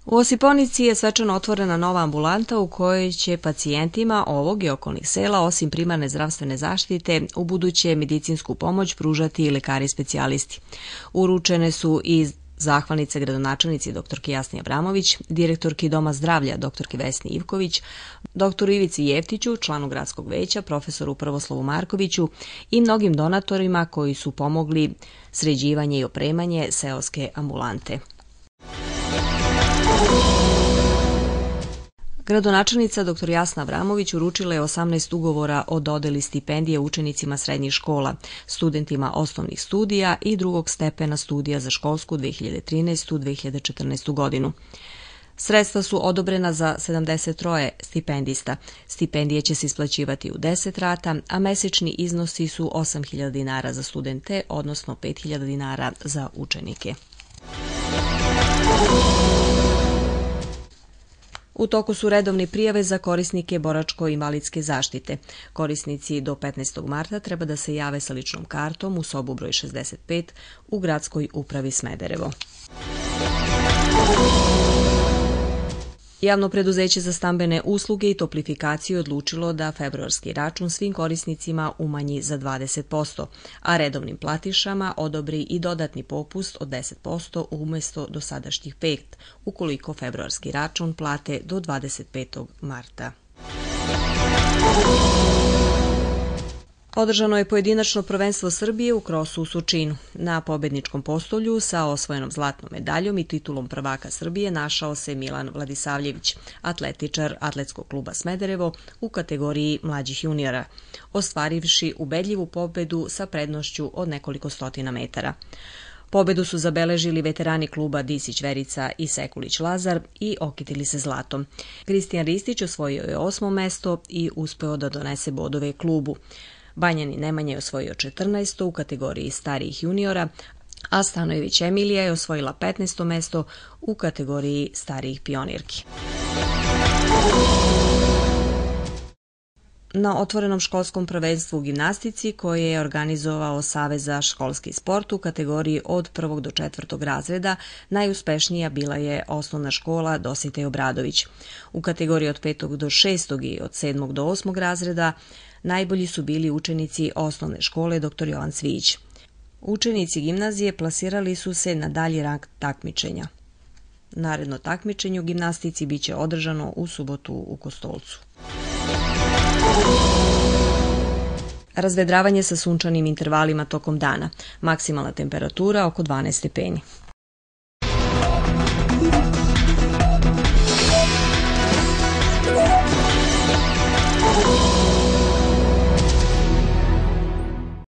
U Osiponici je svečano otvorena nova ambulanta u kojoj će pacijentima ovog i okolnih sela, osim primarne zdravstvene zaštite, u buduće medicinsku pomoć pružati i lekari specijalisti. Uručene su i zahvalnice gradonačelnici dr. Jasni Abramović, direktorki Doma zdravlja dr. Vesni Ivković, dr. Ivici Jeftiću, članu gradskog veća, profesoru Prvoslovu Markoviću i mnogim donatorima koji su pomogli sređivanje i opremanje seoske ambulante. Gradonačelnica dr. Jasna Abramović uručila je 18 ugovora o dodeli stipendije učenicima srednjih škola, studentima osnovnih studija i drugog stepena studija za školsku 2013-2014. godinu. Sredstva su odobrena za 73 stipendista. Stipendije će se isplaćivati u 10 rata, a mesečni iznosi su 8.000 dinara za studente, odnosno 5.000 dinara za učenike. U toku su redovne prijave za korisnike boračko-invalidske zaštite. Korisnici do 15. marta treba da se jave sa ličnom kartom u sobu broj 65 u gradskoj upravi Smederevo. Javno preduzeće za stambene usluge i toplifikaciju odlučilo da februarski račun svim korisnicima umanji za 20%, a redovnim platišama odobri i dodatni popust od 10% umjesto dosadašnjih 5%, ukoliko februarski račun plate do 25. marta. Održano je pojedinačno prvenstvo Srbije u krosu u Surčinu. Na pobedničkom postolju sa osvojenom zlatnom medaljom i titulom prvaka Srbije našao se Milan Vladisavljević, atletičar Atletskog kluba Smederevo u kategoriji mlađih juniora, ostvarivši ubedljivu pobedu sa prednošću od nekoliko stotina metara. Pobedu su zabeležili veterani kluba Disić Verica i Sekulić Lazar i okitili se zlatom. Kristijan Ristić osvojio je 8. mesto i uspeo da donese bodove klubu. Banjani Nemanja je osvojio 14. u kategoriji starijih juniora, a Stanojević Emilija je osvojila 15. mesto u kategoriji starijih pionirki. Na otvorenom školskom prvenstvu u gimnastici koje je organizovao Savez za školski sport u kategoriji od 1. do 4. razreda, najuspešnija bila je osnovna škola Dositej Obradović. U kategoriji od 5. do 6. i od 7. do 8. razreda najbolji su bili učenici osnovne škole dr. Jovan Cvijić. Učenici gimnazije plasirali su se na dalji rang takmičenja. Naredno takmičenje u gimnastici biće održano u subotu u Kostolcu. Razvedravanje sa sunčanim intervalima tokom dana. Maksimalna temperatura oko 12 stepeni.